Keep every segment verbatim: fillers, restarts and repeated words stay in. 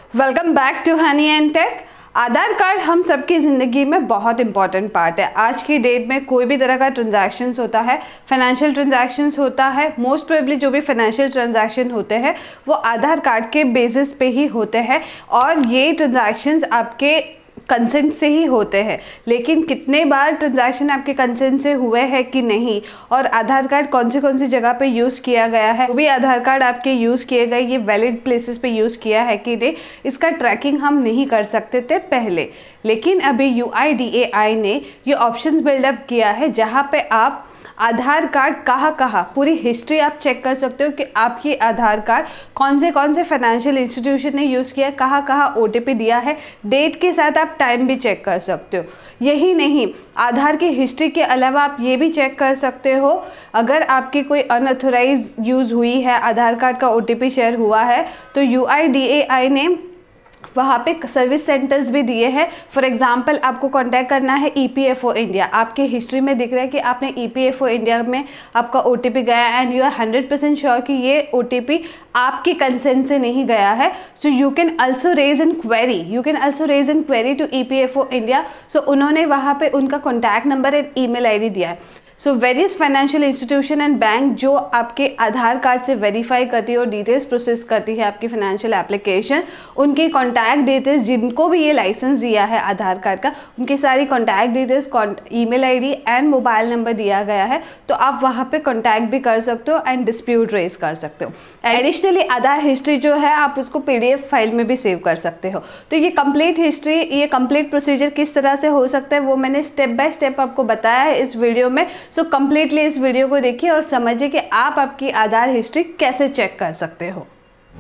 Welcome back to Honey and Tech. Aadhaar card हम सबकी ज़िंदगी में बहुत इंपॉर्टेंट पार्ट है। आज की डेट में कोई भी तरह का ट्रांजैक्शंस होता है, फाइनेंशियल ट्रांजैक्शंस होता है, मोस्ट प्रोबेबली जो भी फाइनेंशियल ट्रांजैक्शन होते हैं वो आधार कार्ड के बेसिस पे ही होते हैं और ये ट्रांजैक्शंस आपके कंसेंट से ही होते हैं। लेकिन कितने बार ट्रांजैक्शन आपके कंसेंट से हुए हैं कि नहीं, और आधार कार्ड कौन सी कौन सी जगह पे यूज़ किया गया है, वो भी आधार कार्ड आपके यूज़ किए गए ये वैलिड प्लेसेस पे यूज़ किया है कि नहीं, इसका ट्रैकिंग हम नहीं कर सकते थे पहले। लेकिन अभी यू आई डी ए आई ने ये ऑप्शंस बिल्डअप किया है जहाँ पे आप आधार कार्ड कहाँ कहाँ पूरी हिस्ट्री आप चेक कर सकते हो कि आपकी आधार कार्ड कौन से कौन से फाइनेंशियल इंस्टीट्यूशन ने यूज़ किया, कहाँ कहाँ ओ टी पी दिया है, डेट के साथ आप टाइम भी चेक कर सकते हो। यही नहीं, आधार की हिस्ट्री के अलावा आप ये भी चेक कर सकते हो अगर आपकी कोई अनऑथोराइज यूज़ हुई है, आधार कार्ड का ओ टी पी शेयर हुआ है, तो यू आई डी ए आई ने वहाँ पे सर्विस सेंटर्स भी दिए हैं। फॉर एग्जांपल आपको कांटेक्ट करना है E P F O India, आपके हिस्ट्री में दिख रहा है कि आपने E P F O India में आपका ओ टी पी गया and you are hundred percent sure कि ये ओ टी पी आपके कंसेंट से नहीं गया है। So you can also raise an query you can also raise an query to E P F O India. So उन्होंने वहाँ पे उनका contact number and email I D दिया है। So various financial institution and bank जो आपके आधार card से verify करती है और डिटेल्स प्रोसेस करती है आपकी फाइनेंशियल एप्लीकेशन, उनकी कॉन्टैक्ट डिटेल्स, जिनको भी ये लाइसेंस दिया है आधार कार्ड का, उनकी सारी contact details, email ID and mobile number दिया गया है। तो आप वहाँ पे कॉन्टैक्ट भी कर सकते हो एंड डिस्प्यूट रेज कर सकते हो। एडिशनली आधार हिस्ट्री जो है आप उसको पी डी एफ फाइल में भी सेव कर सकते हो। तो ये कंप्लीट हिस्ट्री, ये कंप्लीट प्रोसीजर किस तरह से हो सकता है वो मैंने स्टेप बाय स्टेप आपको बताया है इस वीडियो में। सो so, कंप्लीटली इस वीडियो को देखिए और समझिए कि आप आपकी आधार हिस्ट्री कैसे चेक कर सकते हो।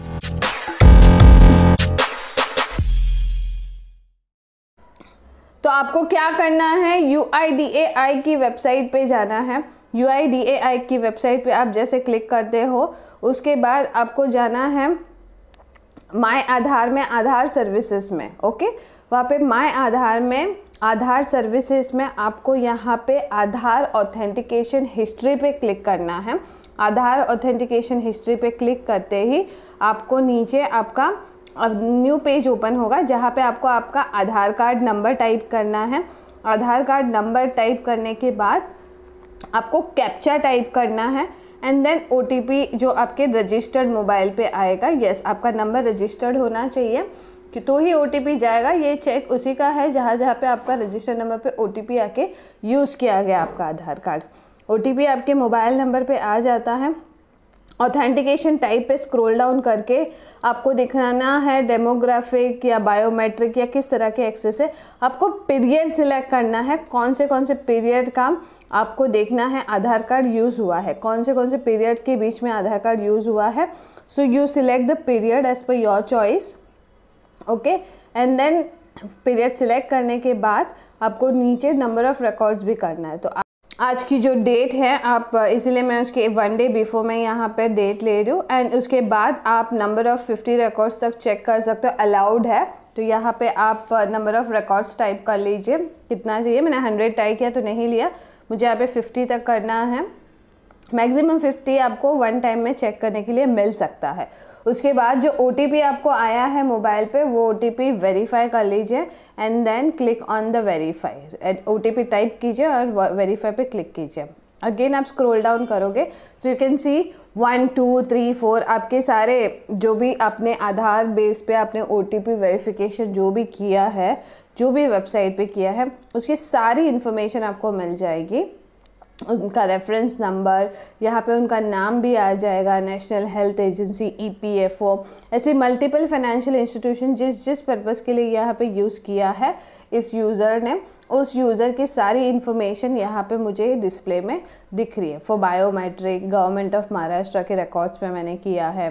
तो आपको क्या करना है, यू आई डी ए आई की वेबसाइट पे जाना है। यू आई डी ए आई की वेबसाइट पे आप जैसे क्लिक करते हो उसके बाद आपको जाना है माय आधार में, आधार सर्विसेज में। ओके, वहाँ पे माय आधार में, आधार सर्विसेज में आपको यहाँ पे आधार ऑथेंटिकेशन हिस्ट्री पे क्लिक करना है। आधार ऑथेंटिकेशन हिस्ट्री पे क्लिक करते ही आपको नीचे आपका अब न्यू पेज ओपन होगा जहाँ पे आपको आपका आधार कार्ड नंबर टाइप करना है। आधार कार्ड नंबर टाइप करने के बाद आपको कैप्चा टाइप करना है and then O T P जो आपके रजिस्टर्ड मोबाइल पे आएगा। यस, आपका नंबर रजिस्टर्ड होना चाहिए कि तो ही ओ टी पी जाएगा। ये चेक उसी का है जहाँ जहाँ पे आपका रजिस्टर्ड नंबर पे ओ टी पी आके यूज़ किया गया आपका Aadhaar card. O T P आपके मोबाइल नंबर पे आ जाता है। ऑथेंटिकेशन टाइप पे स्क्रॉल डाउन करके आपको दिखाना है डेमोग्राफिक या बायोमेट्रिक या किस तरह के एक्सेस है। आपको पीरियड सिलेक्ट करना है, कौन से कौन से पीरियड का आपको देखना है आधार कार्ड यूज़ हुआ है, कौन से कौन से पीरियड के बीच में आधार कार्ड यूज़ हुआ है। So you select the period as per your choice. Okay, and then period select करने के बाद आपको नीचे नंबर ऑफ़ रिकॉर्ड्स भी करना है। तो आज की जो डेट है आप, इसीलिए मैं उसके वन डे बिफोर मैं यहाँ पे डेट ले रही हूँ एंड उसके बाद आप नंबर ऑफ़ फिफ्टी रिकॉर्ड्स तक चेक कर सकते हो, अलाउड है। तो यहाँ पे आप नंबर ऑफ़ रिकॉर्ड्स टाइप कर लीजिए, कितना चाहिए। मैंने हंड्रेड टाइप किया तो नहीं लिया, मुझे यहाँ पे फिफ्टी तक करना है। मैक्सिमम फिफ्टी आपको वन टाइम में चेक करने के लिए मिल सकता है। उसके बाद जो ओ टी पी आपको आया है मोबाइल पे वो ओ टी पी वेरीफाई कर लीजिए and then click on the verify. O T P type कीजिए और वेरीफाई पे क्लिक कीजिए। अगेन आप स्क्रॉल डाउन करोगे so you can see one two three four आपके सारे जो भी आपने आधार बेस पे आपने ओ टी पी वेरिफिकेशन जो भी किया है, जो भी वेबसाइट पे किया है, उसकी सारी इन्फॉर्मेशन आपको मिल जाएगी। उनका रेफरेंस नंबर, यहाँ पे उनका नाम भी आ जाएगा, national health agency, E P F O, ऐसी मल्टीपल फाइनेंशियल इंस्टीट्यूशन जिस जिस पर्पज़ के लिए यहाँ पे यूज़ किया है इस यूज़र ने, उस यूज़र की सारी इन्फॉर्मेशन यहाँ पे मुझे डिस्प्ले में दिख रही है। For biometric government of Maharashtra के रिकॉर्ड्स पे मैंने किया है,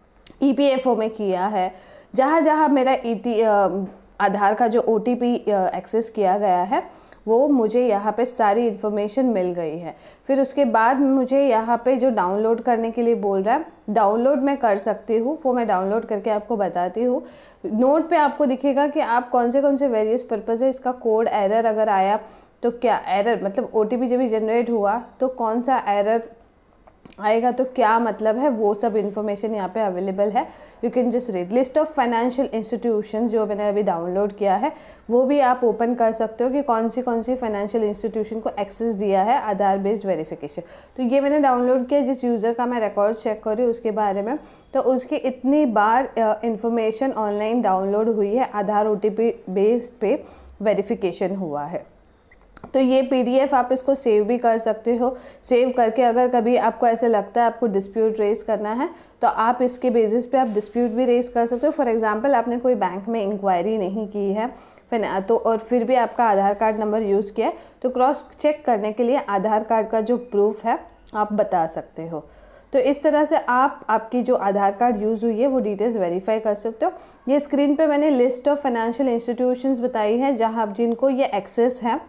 ई पी एफ ओ में किया है, जहाँ जहाँ मेरा ई टी आधार का जो ओ टी पी एक्सेस किया गया है वो मुझे यहाँ पे सारी इन्फॉर्मेशन मिल गई है। फिर उसके बाद मुझे यहाँ पे जो डाउनलोड करने के लिए बोल रहा है, डाउनलोड मैं कर सकती हूँ, वो मैं डाउनलोड करके आपको बताती हूँ। नोट पे आपको दिखेगा कि आप कौन से कौन से वेरियस पर्पज़ है, इसका कोड एरर अगर आया तो क्या एरर, मतलब ओ टी पी जब भी जनरेट हुआ तो कौन सा एरर आएगा तो क्या मतलब है, वो सब इन्फॉर्मेशन यहाँ पे अवेलेबल है। You can just read list of financial institutions, जो मैंने अभी डाउनलोड किया है वो भी आप ओपन कर सकते हो कि कौन सी कौन सी फाइनेंशियल इंस्टीट्यूशन को एक्सेस दिया है आधार बेस्ड वेरिफिकेशन। तो ये मैंने डाउनलोड किया, जिस यूज़र का मैं रिकॉर्ड्स चेक कर रही हूँ उसके बारे में, तो उसकी इतनी बार इंफॉर्मेशन ऑनलाइन डाउनलोड हुई है, Aadhaar O T P based पे वेरिफिकेशन हुआ है। तो ये पीडीएफ आप इसको सेव भी कर सकते हो। सेव करके अगर कभी आपको ऐसे लगता है आपको डिस्प्यूट रेज करना है तो आप इसके बेसिस पे आप डिस्प्यूट भी रेज कर सकते हो। फॉर एग्जांपल आपने कोई बैंक में इंक्वायरी नहीं की है फिर तो और फिर भी आपका आधार कार्ड नंबर यूज़ किया है, तो क्रॉस चेक करने के लिए आधार कार्ड का जो प्रूफ है आप बता सकते हो। तो इस तरह से आप आपकी जो आधार कार्ड यूज़ हुई है वो डिटेल्स वेरीफाई कर सकते हो। ये स्क्रीन पे मैंने लिस्ट ऑफ फाइनेंशियल इंस्टीट्यूशंस बताई है जहाँ आप जिनको ये एक्सेस है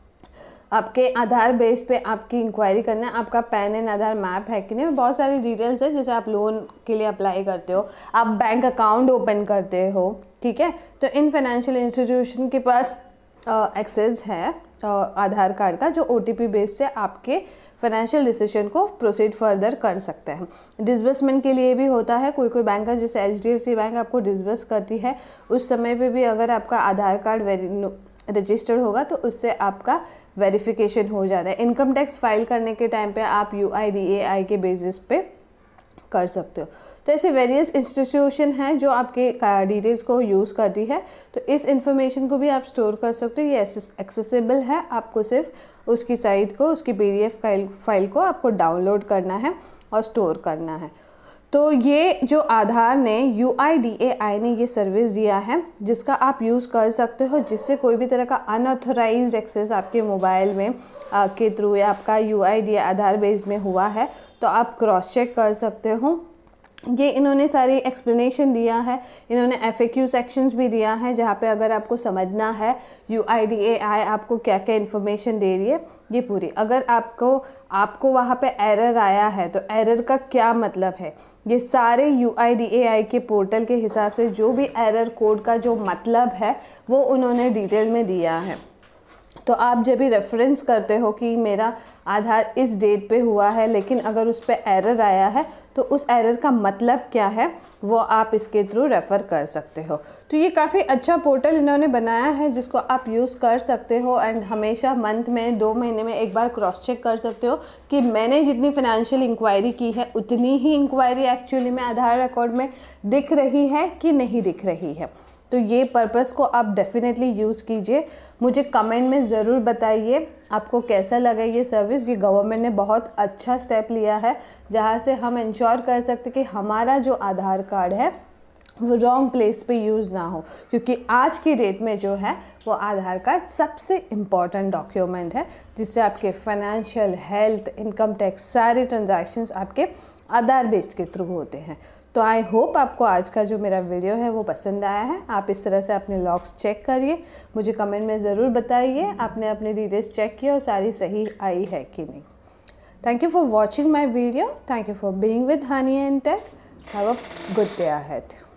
आपके आधार बेस पे आपकी इंक्वायरी करना है, आपका पैन एंड आधार मैप है कि नहीं, बहुत सारी डिटेल्स है। जैसे आप लोन के लिए अप्लाई करते हो, आप बैंक अकाउंट ओपन करते हो, ठीक है, तो इन फाइनेंशियल इंस्टीट्यूशन के पास एक्सेस है आधार कार्ड का, जो ओटीपी बेस से आपके फाइनेंशियल डिसीजन को प्रोसीड फर्दर कर सकते हैं। डिसबर्समेंट के लिए भी होता है, कोई कोई बैंक है जैसे H D F C bank आपको डिसबर्स करती है, उस समय पे भी अगर आपका आधार कार्ड वेरी रजिस्टर्ड होगा तो उससे आपका वेरिफिकेशन हो जाता है। इनकम टैक्स फाइल करने के टाइम पे आप यू आई डी ए आई के बेसिस पे कर सकते हो। तो ऐसे वेरियस इंस्टीट्यूशन हैं जो आपके डिटेल्स को यूज़ करती है, तो इस इंफॉर्मेशन को भी आप स्टोर कर सकते हो। ये एक्सेसिबल है, आपको सिर्फ उसकी साइट को, उसकी पी डी एफ फाइल को आपको डाउनलोड करना है और स्टोर करना है। तो ये जो आधार ने यू आई डी ए आई ने ये सर्विस दिया है जिसका आप यूज़ कर सकते हो, जिससे कोई भी तरह का अनऑथराइज्ड एक्सेस आपके मोबाइल में आ, के थ्रू या आपका U I D Aadhaar base में हुआ है तो आप क्रॉस चेक कर सकते हो। ये इन्होंने सारी एक्सप्लेनेशन दिया है, इन्होंने एफ ए क्यू सेक्शंस भी दिया है जहाँ पे अगर आपको समझना है यू आई डी ए आई आपको क्या क्या इन्फॉर्मेशन दे रही है ये पूरी। अगर आपको आपको वहाँ पे एरर आया है तो एरर का क्या मतलब है, ये सारे यू आई डी ए आई के पोर्टल के हिसाब से जो भी एरर कोड का जो मतलब है वो उन्होंने डिटेल में दिया है। तो आप जब भी रेफरेंस करते हो कि मेरा आधार इस डेट पे हुआ है लेकिन अगर उस पर एरर आया है तो उस एरर का मतलब क्या है वो आप इसके थ्रू रेफ़र कर सकते हो। तो ये काफ़ी अच्छा पोर्टल इन्होंने बनाया है जिसको आप यूज़ कर सकते हो एंड हमेशा मंथ में दो महीने में एक बार क्रॉस चेक कर सकते हो कि मैंने जितनी फाइनेंशियल इंक्वायरी की है उतनी ही इंक्वायरी एक्चुअली में आधार रिकॉर्ड में दिख रही है कि नहीं दिख रही है। तो ये पर्पस को आप डेफिनेटली यूज़ कीजिए। मुझे कमेंट में ज़रूर बताइए आपको कैसा लगा ये सर्विस। ये गवर्नमेंट ने बहुत अच्छा स्टेप लिया है जहाँ से हम इंश्योर कर सकते कि हमारा जो आधार कार्ड है वो रॉन्ग प्लेस पे यूज़ ना हो, क्योंकि आज की डेट में जो है वो आधार कार्ड सबसे इम्पॉर्टेंट डॉक्यूमेंट है जिससे आपके फाइनेंशियल, हेल्थ, इनकम टैक्स सारे ट्रांजैक्शंस आपके आधार बेस्ड के थ्रू होते हैं। तो आई होप आपको आज का जो मेरा वीडियो है वो पसंद आया है। आप इस तरह से अपने लॉग्स चेक करिए, मुझे कमेंट में ज़रूर बताइए आपने अपने डिटेल्स चेक किया और सारी सही आई है कि नहीं। Thank you for watching my video, thank you for being with Honey and Tech. Have a good day ahead.